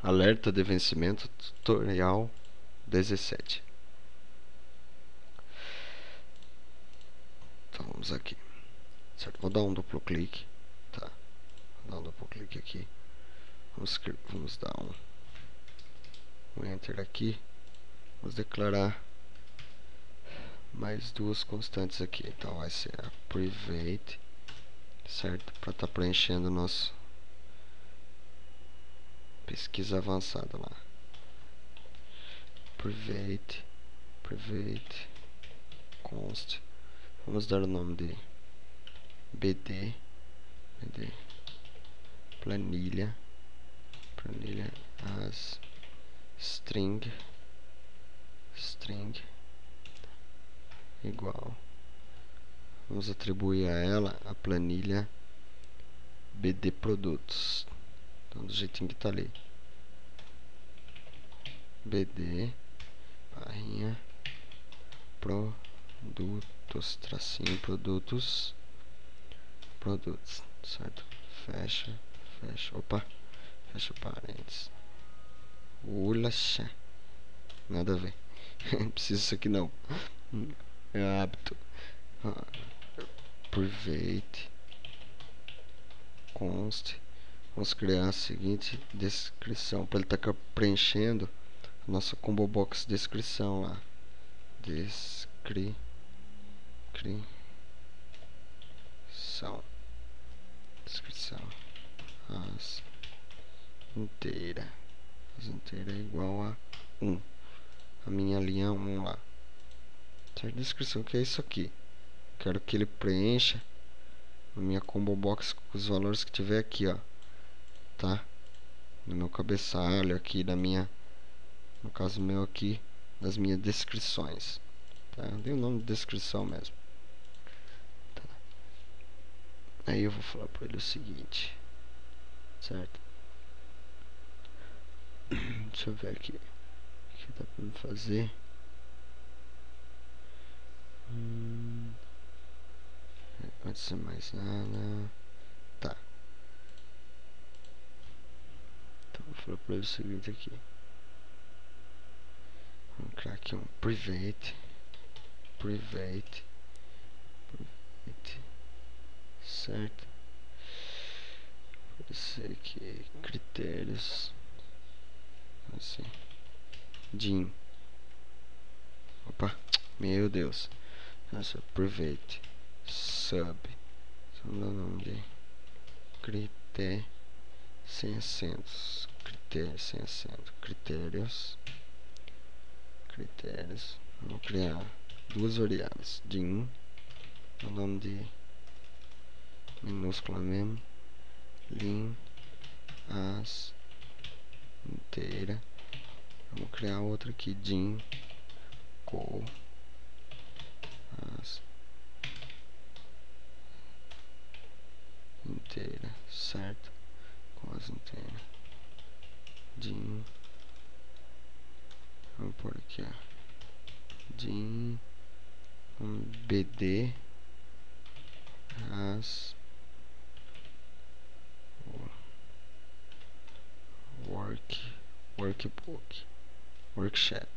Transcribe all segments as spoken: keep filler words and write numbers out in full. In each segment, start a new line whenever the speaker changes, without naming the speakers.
Alerta de vencimento, tutorial dezessete. Então vamos aqui, certo? Vou dar um duplo clique, tá? Vou dar um duplo clique aqui. Vamos, vamos dar um, um enter aqui. Vamos declarar mais duas constantes aqui. Então vai ser a private, certo? Para estar tá preenchendo o nosso pesquisa avançada lá. Private, private, const. Vamos dar o nome de bd, bd planilha, planilha as string, string igual. Vamos atribuir a ela a planilha bd produtos. Então do jeitinho que tá ali. Bd barrinha produtos, tracinho produtos, produtos, certo? Fecha, fecha, opa, fecha parênteses. Ulaxa, nada a ver. Não precisa disso aqui não. É hábito. Ah, private const. Vamos criar a seguinte descrição para ele estar tá preenchendo a nossa combo box descrição lá. Descrição descrição as inteira as inteira é igual a um, a minha linha um lá, certo? Descrição que é isso aqui. Quero que ele preencha a minha combo box com os valores que tiver aqui, ó, tá? No meu cabeçalho aqui da minha, no caso meu aqui, das minhas descrições, tá? Eu dei o nome de descrição mesmo, tá? Aí eu vou falar para ele o seguinte, certo? Deixa eu ver aqui o que dá pra me fazer. Hum, não pode ser mais nada. Tá. Então vou falar pra ele o seguinte aqui. Vamos criar aqui um private. Private. Private. Certo. Pode ser aqui critérios. Assim. Dim. Opa. Meu Deus. Nossa, private. Sub. Vamos dar o nome de critério. Sem acentos. Critério sem acento. Critérios. Critérios. Vamos criar duas variáveis. Dim. O nome de minúscula mesmo. Lim. As. Inteira. Vamos criar outra aqui. Dim. Co. As. Inteira. Certo? Com as inteiras. Dim. Vamos por aqui, ó. Dim. Um bd. As. Work. Workbook. Worksheet.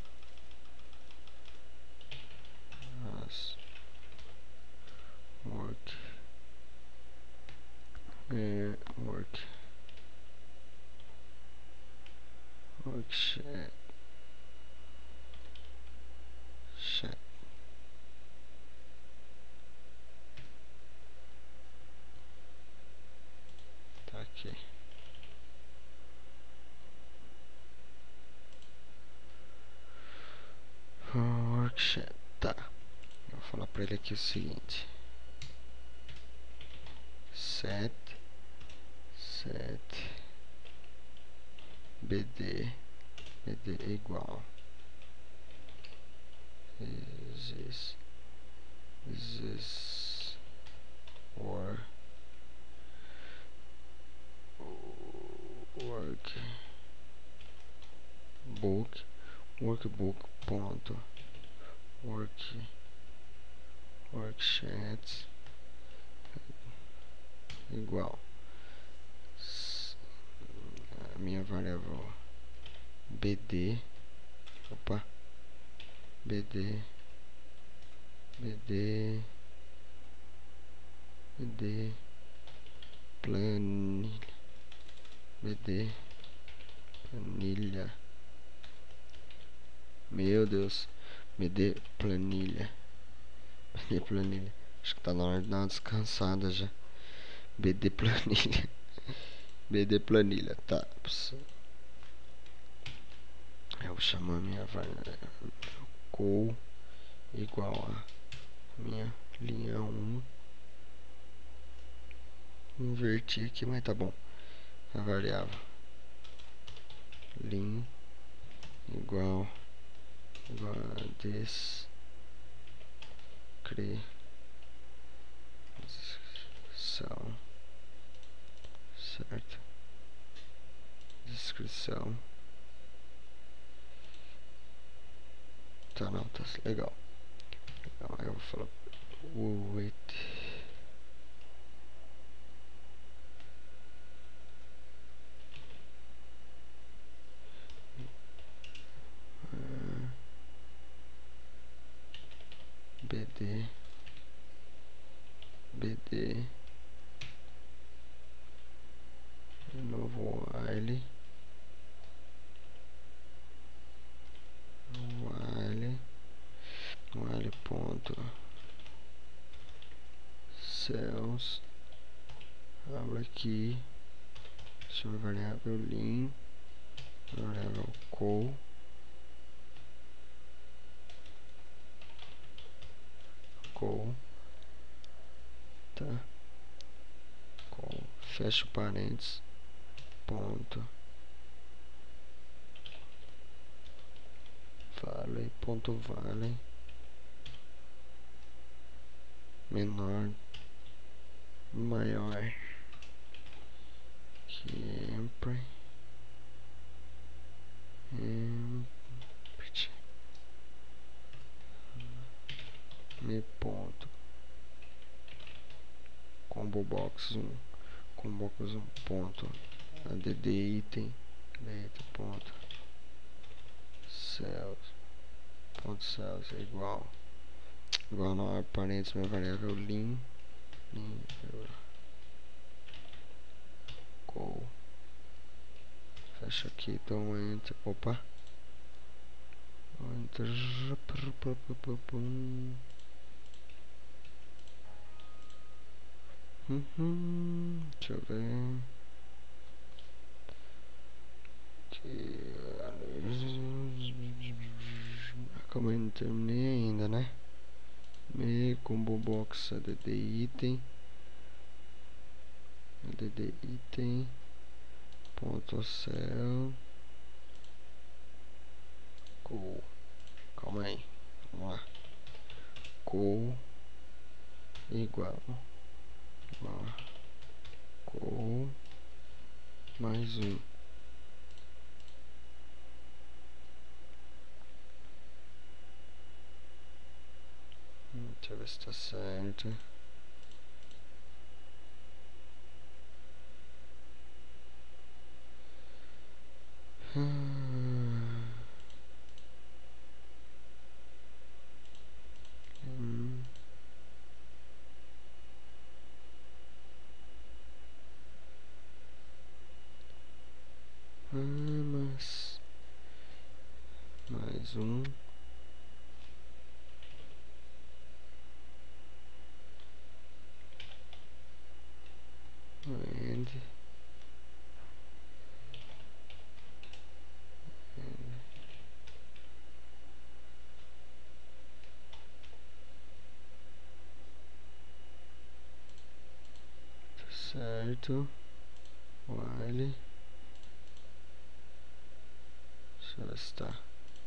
As. Work. É, work. Worksheet. Chat. Tá aqui. Worksheet. Tá. Eu vou falar pra ele aqui o seguinte. Set. Set. Bd. Bd é igual. This. This. Or. Work. Book. Workbook. Ponto. Work. Worksheet. Igual. a minha variável bd, opa, bd, bd, bd, planilha, bd, planilha, meu Deus, bd, planilha, bd, planilha, acho que tá na hora de dar uma descansada já, bd, planilha, bd, planilha, tá, eu vou chamar minha variável col igual a minha linha um, inverti aqui, mas tá bom, a variável lim igual igual a descrição, certo, descrição, tá, não, tá legal, legal. Aí eu vou falar o wait bd bd de novo while while while ponto cells, abro aqui, chama variável lim, variável col, col, tá, col, fecha parênteses, ponto, vale, ponto vale, menor, maior queempre, empty, me ponto, combo box um, combo box um ponto, add item, item ponto, cells, ponto cells é igual, igual não, parênteses, minha variável lim, lim, col, fecha aqui, então enter, opa, enter, uhum, deixa eu ver, calma aí, não terminei ainda, né, me combo box add item, add item, ponto cell, col, calma aí, vamos lá, col igual, igual col mais um, deixa eu ver se tá certo. Hum. Mas mais um, and, and certo, while, deixa eu ver se tá,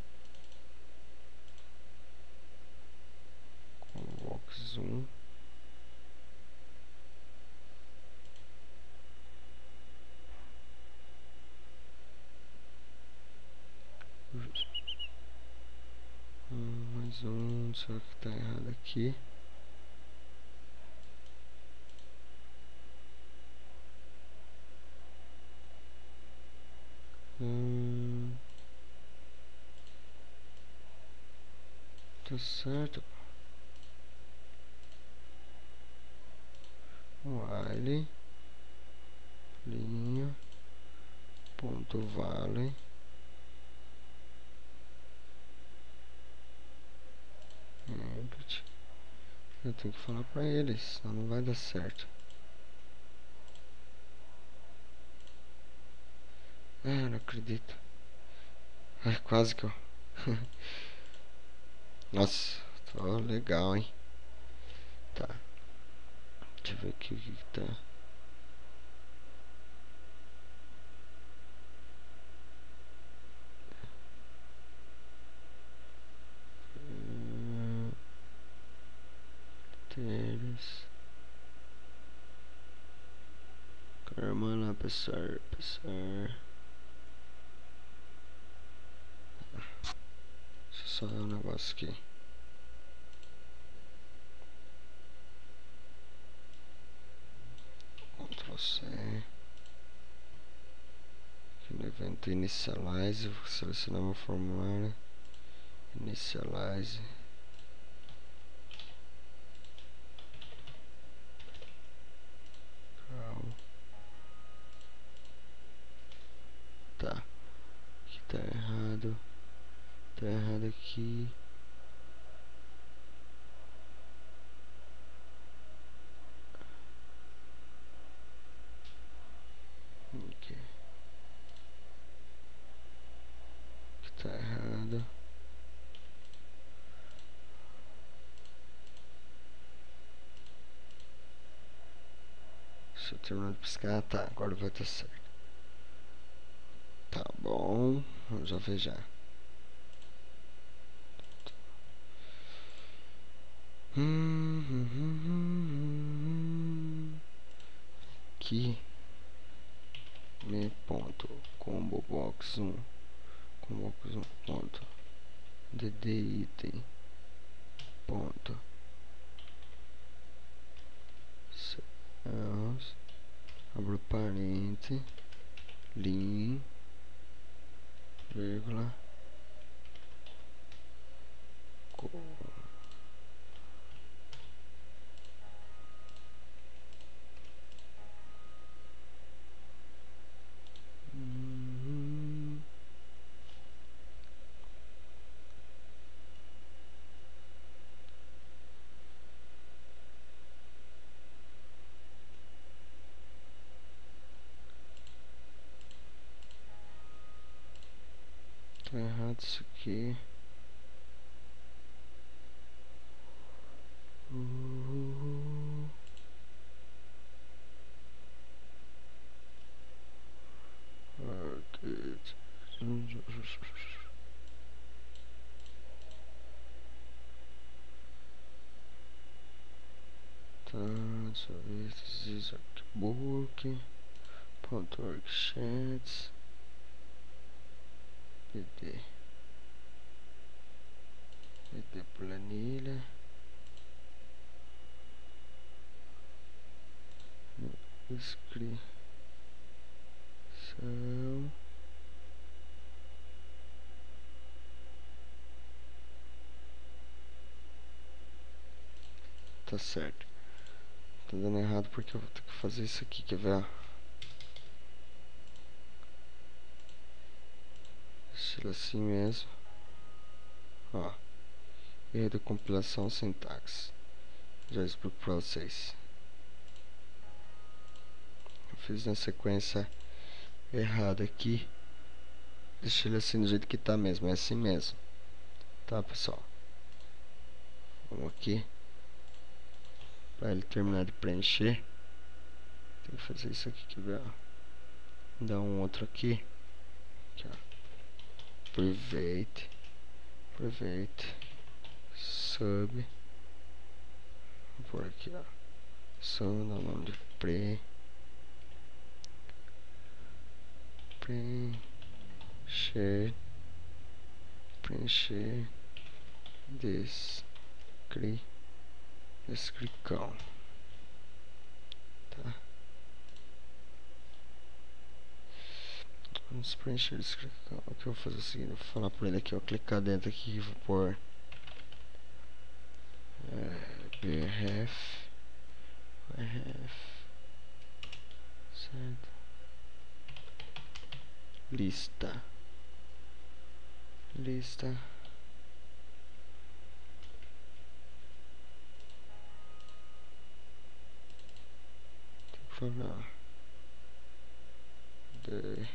box um, hum, mais um, será que tá errado aqui? Hum, tá certo. While linha ponto vale empty. Eu tenho que falar pra eles, senão não vai dar certo. Ah, não acredito. Ai, quase que eu... Nossa, tá legal, hein? Tá. Deixa eu ver aqui o que, que tá. Hum, Teres. Caramba, lá, pessoal, pessoal. Deixa eu só ver um negócio aqui. Ctrl C. Aqui no evento Initialize, vou selecionar meu formulário. Initialize. Calma. Tá. Aqui tá errado. Tá errado aqui. Aqui. Aqui tá errado. Deixa eu terminar de piscar. Tá, agora vai estar certo. Tá bom. Vamos já ver já. Aqui. Me ponto. Combo box um. Combo box um ponto. Dd item. Ponto. Cells. Abro parente. Linha. Vírgula. Co. Hum. Tá errado isso aqui. Uh. Okay. Tá, deixa eu ver esses artbook. Ponto worksheets. Pt. Pt planilha. Inscrição. Tá certo. Tá dando errado porque eu vou ter que fazer isso aqui, quer ver? Estilo assim mesmo. Ó. Erro de compilação, sintaxe. Já explico pra vocês. Eu fiz na sequência errada aqui. Deixei ele assim do jeito que tá mesmo. É assim mesmo. Tá, pessoal? Vamos aqui. Para ele terminar de preencher. Tem que fazer isso aqui, quer ver? Dá um outro aqui. Aqui, ó. Private. Private. Sub. Vou por aqui, ó. Sub, dá o nome de pre. Preencher. Preencher. Descri. Descricão. Tá. Vamos preencher a descrição. O que eu vou fazer é o seguinte, eu vou falar pra ele aqui, ó, clicar dentro aqui e vou pôr é, bref, bref, certo, lista, lista, tem que falar de,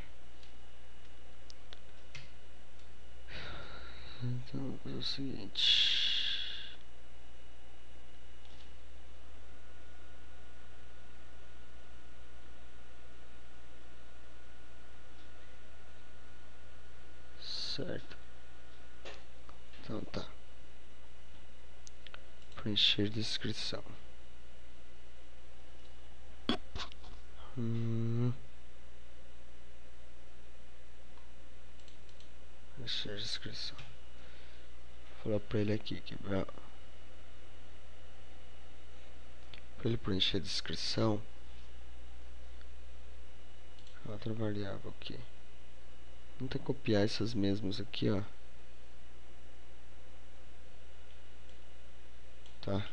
então vou fazer o seguinte. Certo. Então tá. Preencher descrição. Hum. Preencher descrição. Vou falar pra ele aqui que pra ele preencher a descrição. Outra variável aqui. Vamos ter que copiar essas mesmas aqui, ó. Tá.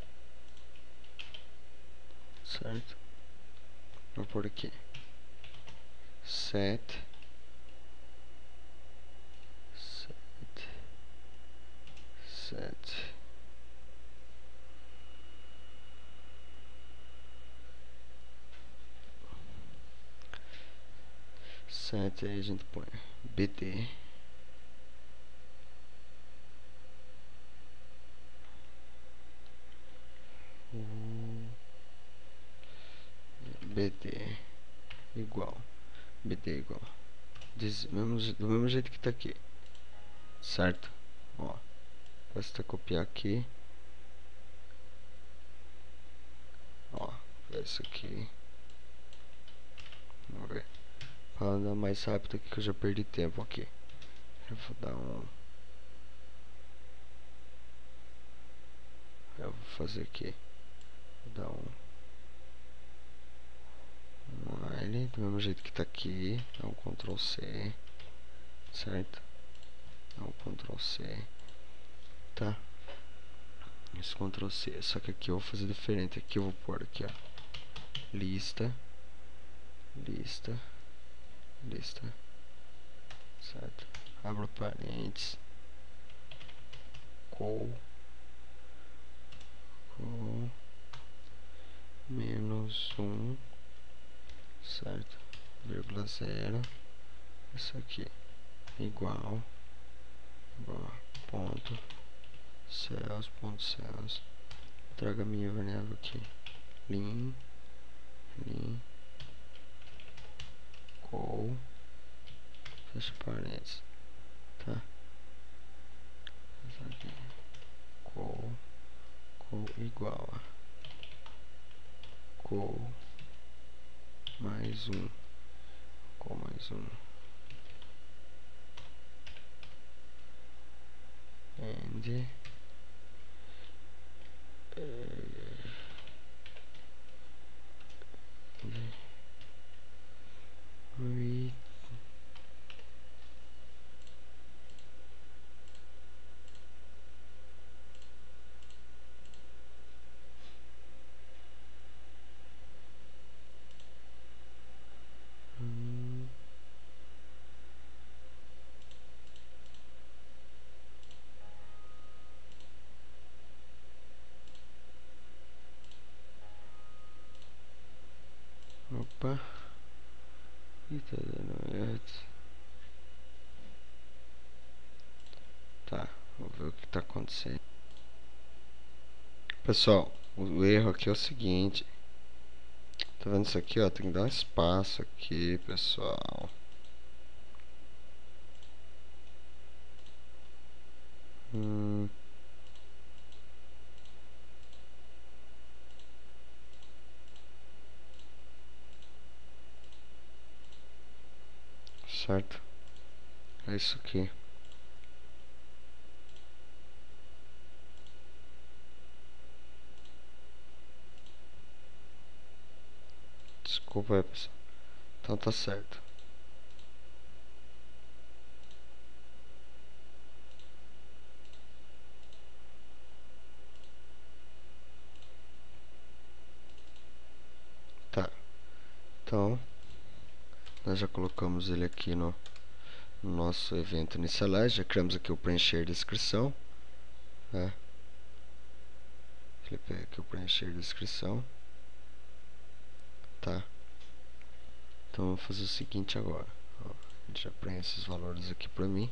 Certo. Vou pôr aqui. Set. Set. Set. Set aí a gente põe B D. B D igual B D igual Des, mesmo, do mesmo jeito que tá aqui, certo? Ó, basta copiar aqui, ó, isso aqui, vamos ver, para andar mais rápido aqui que eu já perdi tempo aqui. Eu vou dar um, eu vou fazer aqui, vou dar um while, do mesmo jeito que tá aqui, dá um control C, certo? Dá um control C, tá? Esse control C, só que aqui eu vou fazer diferente, aqui eu vou pôr aqui, ó, lista, lista, lista, certo? Abro parênteses, col, col, menos um, certo? Vírgula zero, isso aqui, igual, igual, ponto, cells, ponto cells, traga minha variável aqui, lim, lim, col, fecha parênteses, tá? Isso aqui, col, col igual a col mais um, col mais um, and read hum, opa, e tá dando erro. Tá, vamos ver o que tá acontecendo. Pessoal, o erro aqui é o seguinte, tá vendo isso aqui, ó, tem que dar um espaço aqui, pessoal. Hum. Certo? É isso aqui. Desculpa aí, pessoal. Então tá certo. Então, nós já colocamos ele aqui no, no nosso evento inicialize, já criamos aqui o preencher descrição, né? Cliquei aqui o preencher descrição, tá? Então, vou fazer o seguinte agora, ó, a gente já preenche esses valores aqui para mim,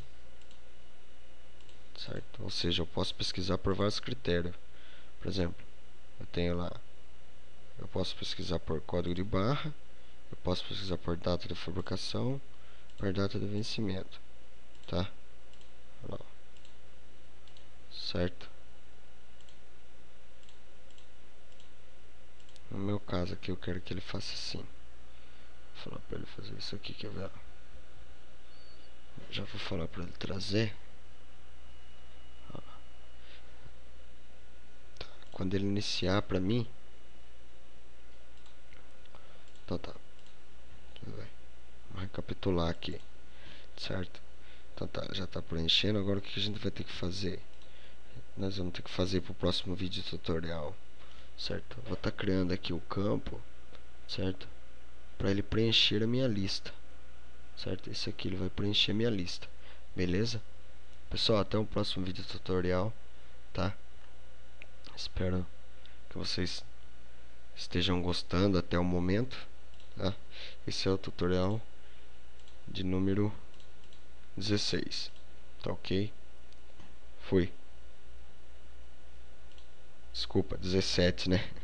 certo? Ou seja, eu posso pesquisar por vários critérios. Por exemplo, eu tenho lá, eu posso pesquisar por código de barra, eu posso pesquisar por data de fabricação, por data de vencimento, tá? Olha lá. Certo? No meu caso aqui eu quero que ele faça assim. Vou falar para ele fazer isso aqui, quer ver? Já vou falar para ele trazer. Ó. Tá. Quando ele iniciar para mim, então tá. Vamos recapitular aqui, certo? Então tá, já está preenchendo. Agora o que a gente vai ter que fazer? Nós vamos ter que fazer para o próximo vídeo tutorial, certo? Eu vou estar tá criando aqui o campo, certo? Para ele preencher a minha lista, certo? Esse aqui ele vai preencher a minha lista, beleza? Pessoal, até o próximo vídeo tutorial, tá? Espero que vocês estejam gostando até o momento, tá? Esse é o tutorial de número dezesseis, tá ok? Fui. Desculpa, dezessete, né?